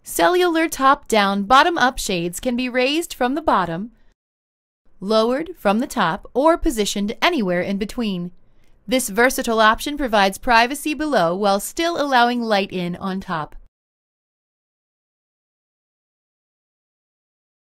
Cellular top-down, bottom-up shades can be raised from the bottom, lowered from the top, or positioned anywhere in between. This versatile option provides privacy below while still allowing light in on top.